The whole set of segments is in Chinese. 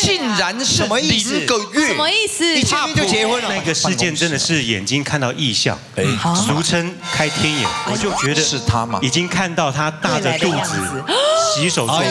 竟然是0个月， 什么意思？ 一见面就结婚了？ 那个事件真的是眼睛看到异象，俗称开天眼，我就觉得是他吗？ 已经看到他大着肚子洗手做。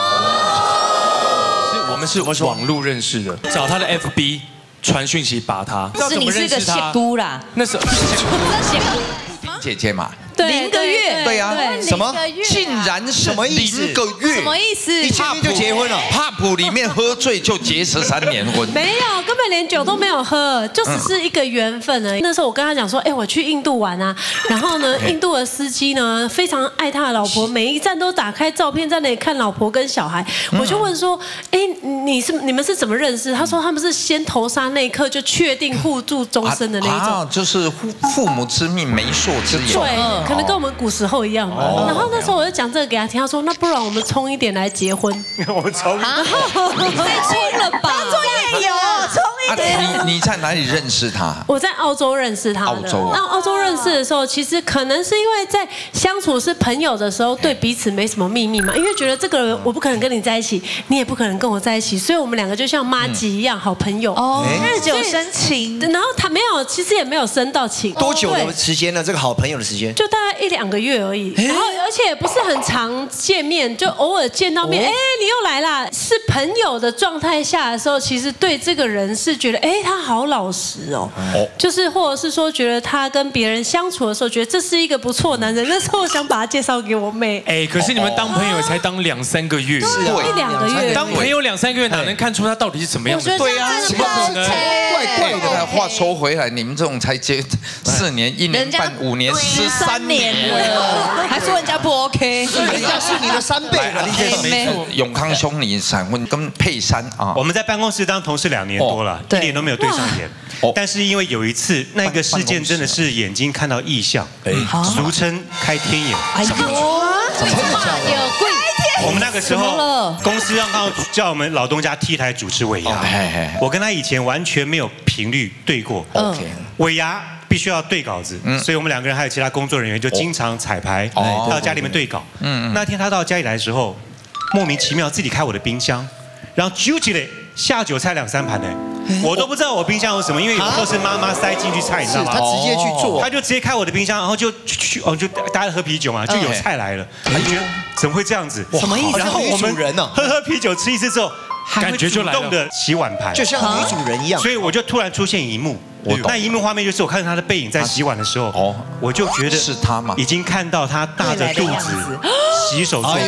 我们是网络认识的，找他的 FB 传讯息把他。 是你是个血姑啦？ 那是姐姐嘛。 0个月， 对呀，什么？竟然是0个月， 什么意思？ 一见面就结婚了？ 帕普里面喝醉就结13年婚？ 没有，根本连酒都没有喝，就只是一个缘分而已。那时候我跟他讲说，哎，我去印度玩啊，然后呢，印度的司机呢非常爱他的老婆，每一站都打开照片在那里看老婆跟小孩。我就问说，哎，你们是怎么认识？他说他们是先投杀那一刻就确定互助终身的那一种， 就是父母之命，媒妁之言。 对。 可能跟我们古时候一样吧。然后那时候我就讲这个给他听，他说那不然我们冲一点来结婚。 我冲， 太冲了吧？当作也有冲一点。 你在哪里认识他？ 我在澳洲认识他的。那澳洲认识的时候，其实可能是因为在相处是朋友的时候，对彼此没什么秘密嘛。因为觉得这个人我不可能跟你在一起，你也不可能跟我在一起，所以我们两个就像妈吉一样好朋友。 哦，日久生情。 然后他没有，其实也没有生到情。 多久的时间呢？这个好朋友的时间？ 就大概1、2个月而已，然后而且也不是很常见面，就偶尔见到面，哎，你又来啦。是朋友的状态下的时候，其实对这个人是觉得，哎，他好老实哦，就是或者是说觉得他跟别人相处的时候，觉得这是一个不错的男人。那时候我想把他介绍给我妹。 哎，可是你们当朋友才当2、3个月， 对，1、2个月， 当朋友2、3个月，哪能看出他到底是什么样的？ 对呀， 怎么可能？ 怪的。话说回来，你们这种才结4年、1年半、5年、13年了，还说人家不 OK， 人家是你的3倍了。 永康兄，你闪婚跟佩珊啊， 我们在办公室当同事2年多了，一点都没有对上眼。但是因为有一次那个事件真的是眼睛看到异象，俗称开天眼。 什么？有贵。 我们那个时候公司叫我们老东家 T 台主持尾牙，我跟他以前完全没有频率对过。尾牙必须要对稿子，所以我们2个人还有其他工作人员就经常彩排到家里面对稿。那天他到家里来的时候，莫名其妙自己开我的冰箱，然后揪起来下酒菜2、3盘呢。 我都不知道我冰箱有什么，因为有时候是妈妈塞进去菜，你知道吗？ 他直接去做， 他就直接开我的冰箱，然后就大家喝啤酒嘛，就有菜来了。你觉得怎么会这样子？ 什么意思？ 然后我们喝啤酒吃一次之后， 感觉就来了， 主动的洗碗盘， 就像女主人一样。 所以我就突然出现一幕，那一幕画面就是我看到他的背影在洗碗的时候，我就觉得是他吗？ 已经看到他大着肚子洗手做。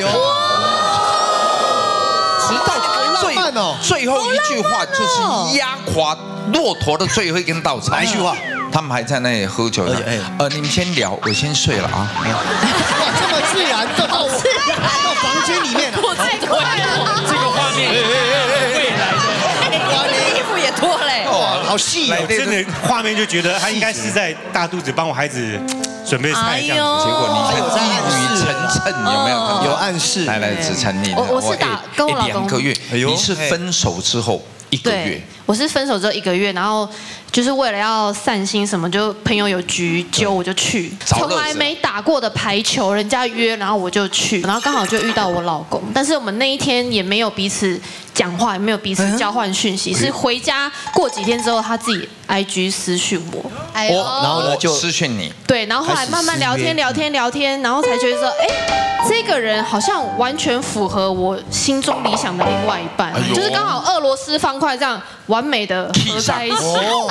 直到最后一句话就是压垮骆驼的最后一根稻草。 哪一句话？ 他们还在那里喝酒呢。你们先聊，我先睡了啊。 哇，这么自然到房间里面了。 这个画面，未来的衣服也脱嘞。 哇，好细哦！ 真的画面就觉得他应该是在大肚子帮我孩子准备菜这样子。 结果你看一语成谶，有没有？ 有暗示。 来，子晨你， 我是跟我老公 2个月，你是分手之后1个月。 我是分手之后1个月，然后就是为了要散心什么，就朋友有局揪我就去，从来没打过的排球，人家约，然后我就去，然后刚好就遇到我老公，但是我们那一天也没有彼此讲话，也没有彼此交换讯息，是回家过几天之后，他自己 IG 私讯我， 然后呢就私讯你， 对，然后后来慢慢聊天，然后才觉得说，哎，这个人好像完全符合我心中理想的另外一半，就是刚好俄罗斯方块这样。 完美的合在一起，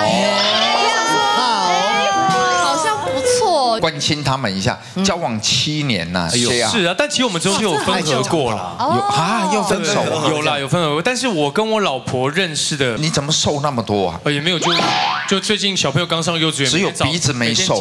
好像不错。 关心他们一下，交往7年呐， 是啊，但其实我们中间有分合过了， 又分手， 有分合过，但是我跟我老婆认识的， 你怎么瘦那么多啊？ 也没有，就最近小朋友刚上幼稚园， 只有鼻子没瘦，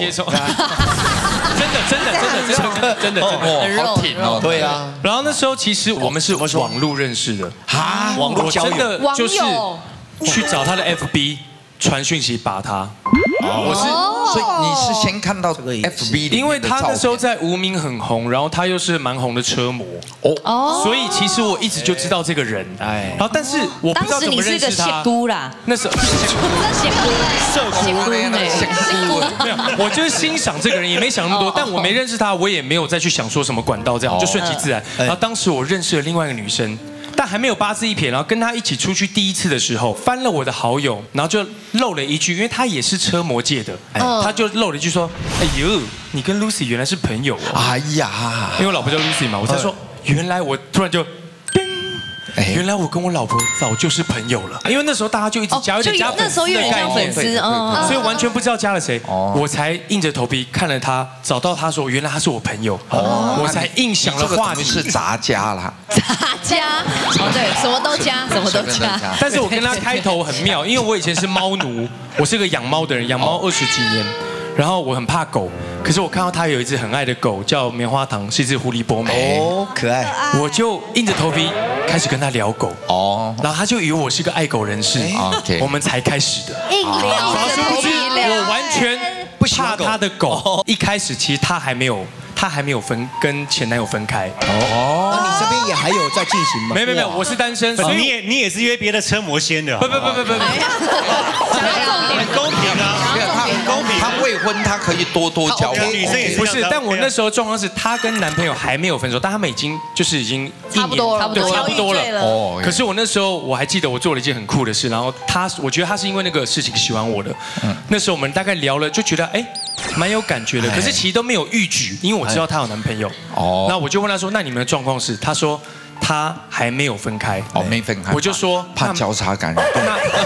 真的， 好挺哦，对啊。 然后那时候其实我们是网络认识的啊，网络交友， 就是。 去找他的 FB 传讯息把他， 所以你是先看到 FB， 因为他那时候在无名很红，然后他又是蛮红的车模，所以其实我一直就知道这个人，然后但是我不知道怎么认识他。当时你是个血姑啦， 那时候血姑没有，我就是欣赏这个人，也没想那么多，但我没认识他，我也没有再去想说什么管道这样，就顺其自然。然后当时我认识了另外一个女生。 但还没有8字一撇，然后跟他一起出去第一次的时候，翻了我的好友，然后就漏了一句，因为他也是车模界的，他就漏了一句说：“哎呦，你跟 Lucy 原来是朋友哦。”哎呀，因为我老婆叫 Lucy 嘛，我才说原来我突然就。原来我跟我老婆早就是朋友了，因为那时候大家就一直加，有点加粉丝的概念，所以完全不知道加了谁，我才硬着头皮看了他，找到他说原来他是我朋友，我才硬想了话题是杂加啦， 杂加，对，什么都加，什么都加。 但是我跟他开头很妙，因为我以前是猫奴，我是个养猫的人，养猫20几年。然后我很怕狗，可是我看到他有一只很爱的狗，叫棉花糖，是一只狐狸波美， 哦，可爱。 我就硬着头皮开始跟他聊狗，然后他就以为我是个爱狗人士，我们才开始的。 硬聊， 我完全不怕他的狗。一开始其实他还没有跟前男友分开。 那你这边也还有在进行吗？ 没有，我是单身，所以你也是约别的车模先的。 不， 很公平啊。 公平，他未婚，他可以多交往。 女生也是不是？但我那时候状况是，她跟男朋友还没有分手，但他们已经差不多了。可是我那时候我还记得我做了一件很酷的事，然后我觉得他是因为那个事情喜欢我的。那时候我们大概聊了，就觉得蛮有感觉的。可是其实都没有逾矩，因为我知道她有男朋友。那我就问她说：“那你们的状况是？”她说：“她还没有分开。” 没分开。 我就说怕交叉感染。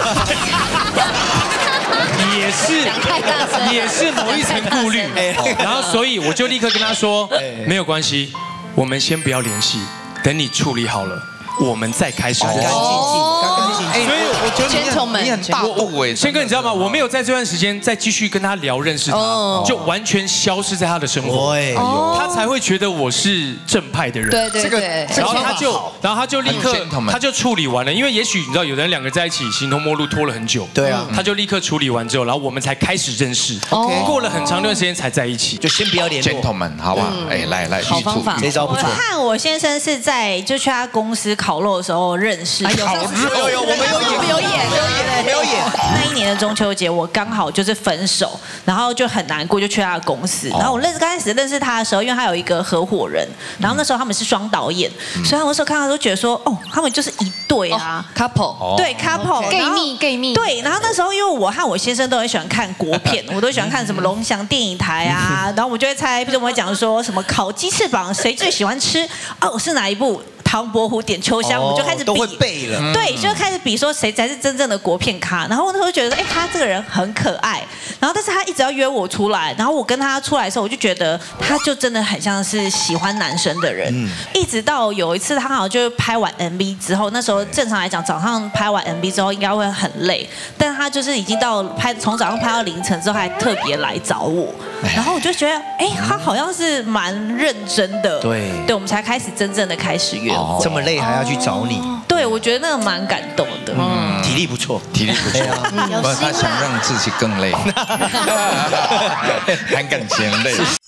也是某一层顾虑，然后所以我就立刻跟他说，没有关系，我们先不要联系，等你处理好了，我们再开始。 干干净净。 所以我觉得你很大度哎， 宪哥你知道吗？我没有在这段时间再继续跟他聊认识他，就完全消失在他的生活，他才会觉得我是正派的人。 对。 然后他就立刻他就处理完了，因为也许你知道，有的人2个人在一起形同陌路拖了很久， 对啊， 他就立刻处理完之后，然后我们才开始认识，过了很长一段时间才在一起， 就先不要联络。 gentleman， 好吧，来， 好方法， 这招不错。 我和我先生是在就去他公司烤肉的时候认识。 有，我们有演。 那一年的中秋节，我刚好就是分手，然后就很难过，就去他的公司。然后我刚开始认识他的时候，因为他有一个合伙人，然后那时候他们是双导演，所以我那时候看到都觉得说，他们就是一对啊 ，couple， 对 couple，gay 蜜。对，然后那时候因为我和我先生都很喜欢看国片，我都喜欢看什么龙翔电影台啊，然后我就会猜，比如我会讲说什么烤鸡翅膀谁最喜欢吃，是哪一部？唐伯虎点秋香，我们就开始比， 都会背了。 对，就开始比说谁才是真正的国片咖。然后我那时候觉得，他这个人很可爱。然后但是他一直要约我出来，然后我跟他出来的时候，我就觉得他就真的很像是喜欢男生的人。一直到有一次他好像就拍完 MV 之后，那时候正常来讲早上拍完 MV 之后应该会很累，但他就是已经到从早上拍到凌晨之后，还特别来找我。然后我就觉得，他好像是蛮认真的。对，我们才开始真正的开始约。 这么累还要去找你， 对，我觉得那个蛮感动的。 体力不错， 不然他想让自己更累，还敢嫌累。